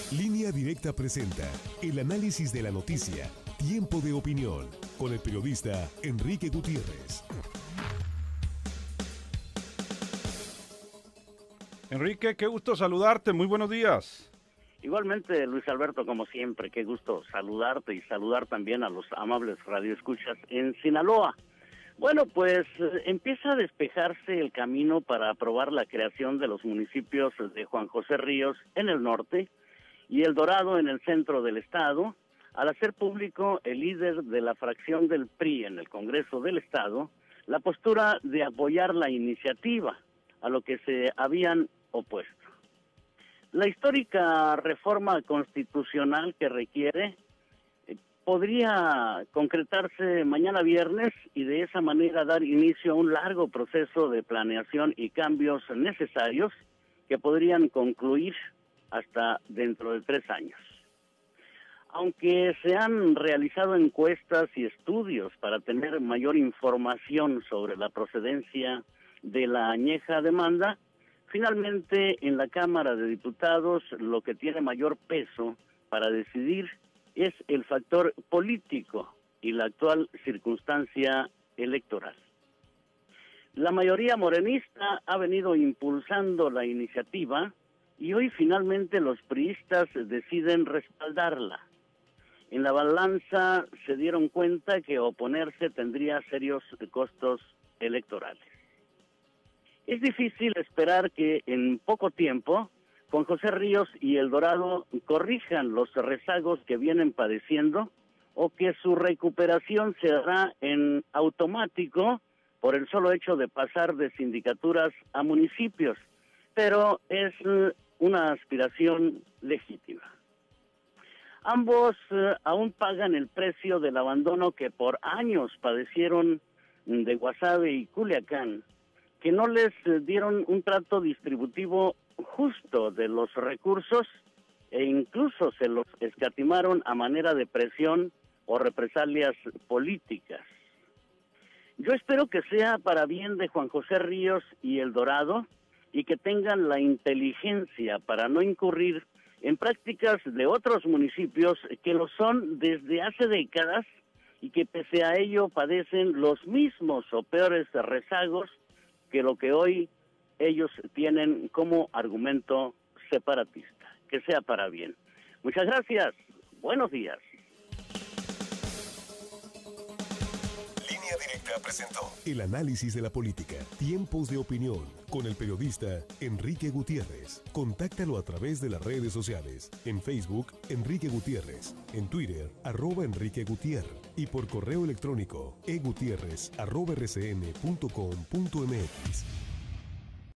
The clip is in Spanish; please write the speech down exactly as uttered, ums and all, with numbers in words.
Línea Directa presenta el análisis de la noticia, Tiempo de Opinión, con el periodista Enrique Gutiérrez. Enrique, qué gusto saludarte, muy buenos días. Igualmente, Luis Alberto, como siempre, qué gusto saludarte y saludar también a los amables radioescuchas en Sinaloa. Bueno, pues eh, empieza a despejarse el camino para aprobar la creación de los municipios de Juan José Ríos en el norte y El Dorado en el centro del estado, al hacer público el líder de la fracción del P R I en el Congreso del Estado la postura de apoyar la iniciativa, a lo que se habían opuesto. La histórica reforma constitucional que requiere eh, podría concretarse mañana viernes y de esa manera dar inicio a un largo proceso de planeación y cambios necesarios que podrían concluir hasta dentro de tres años. Aunque se han realizado encuestas y estudios para tener mayor información sobre la procedencia de la añeja demanda, finalmente en la Cámara de Diputados lo que tiene mayor peso para decidir es el factor político y la actual circunstancia electoral. La mayoría morenista ha venido impulsando la iniciativa y hoy finalmente los priistas deciden respaldarla. En la balanza se dieron cuenta que oponerse tendría serios costos electorales. Es difícil esperar que en poco tiempo Juan José Ríos y El Dorado corrijan los rezagos que vienen padeciendo o que su recuperación se hará en automático por el solo hecho de pasar de sindicaturas a municipios, pero es una aspiración legítima. Ambos eh, aún pagan el precio del abandono que por años padecieron de Guasave y Culiacán, que no les eh, dieron un trato distributivo justo de los recursos e incluso se los escatimaron a manera de presión o represalias políticas. Yo espero que sea para bien de Juan José Ríos y El Dorado y que tengan la inteligencia para no incurrir en prácticas de otros municipios que lo son desde hace décadas y que pese a ello padecen los mismos o peores rezagos que lo que hoy ellos tienen como argumento separatista. Que sea para bien. Muchas gracias. Buenos días. Línea Directa presentó el análisis de la política, Tiempos de Opinión, con el periodista Enrique Gutiérrez. Contáctalo a través de las redes sociales. En Facebook, Enrique Gutiérrez. En Twitter, arroba Enrique Gutiérrez. Y por correo electrónico, egutierrez arroba ercn punto com punto mx.